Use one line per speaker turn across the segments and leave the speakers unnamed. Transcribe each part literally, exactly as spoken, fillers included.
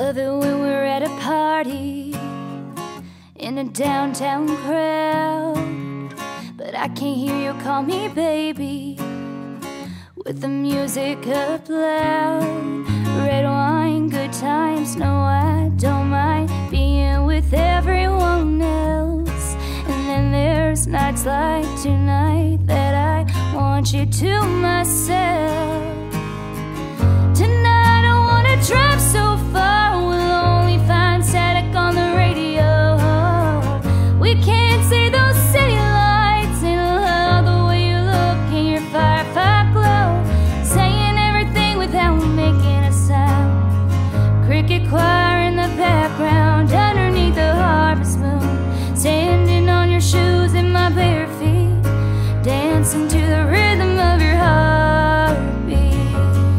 love it when we're at a party in a downtown crowd, but I can't hear you call me baby with the music up loud. Red wine, good times, no I don't mind being with everyone else. And then there's nights like tonight that I want you to myself. Tonight I wanna drive so far, we'll only find static on the radio. We can't see those city lights and love the way you look in your firefly glow, saying everything without making a sound. Cricket choir in the background underneath the harvest moon, standing on your shoes in my bare feet, dancing to the rhythm of your heartbeat,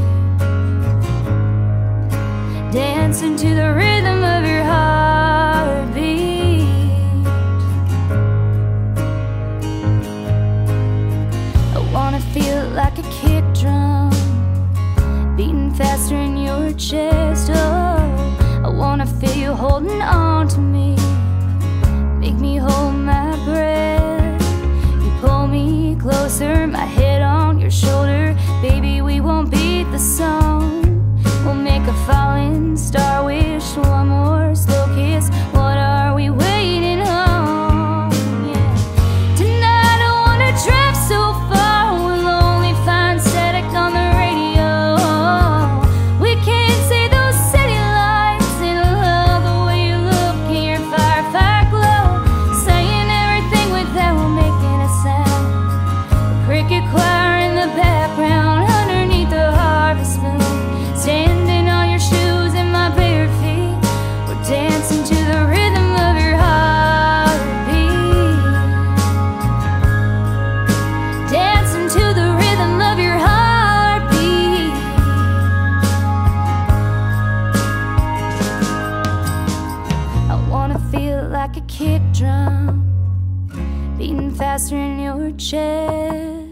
dancing to the rhythm of your heartbeat. I wanna feel like a kick drum beating faster in your chest. Oh, I wanna feel you holding on to me, make me hold my breath. You pull me closer, my head on your shoulder. Baby, we won't beat the song, we'll make a falling star wish. One more slow kiss, what are we waiting on? Yeah. Tonight I wanna drive so far, we'll only find static on the radio. We can't see those city lights and love the way you look in your firefly glow, saying everything without making a sound. The cricket choir in the background underneath the harvest moon, standing on your shoes in my bare feet, we're dancing to the rhythm of your heartbeat, dancing to the rhythm of your heartbeat. I wanna feel like a kick drum beating faster in your chest.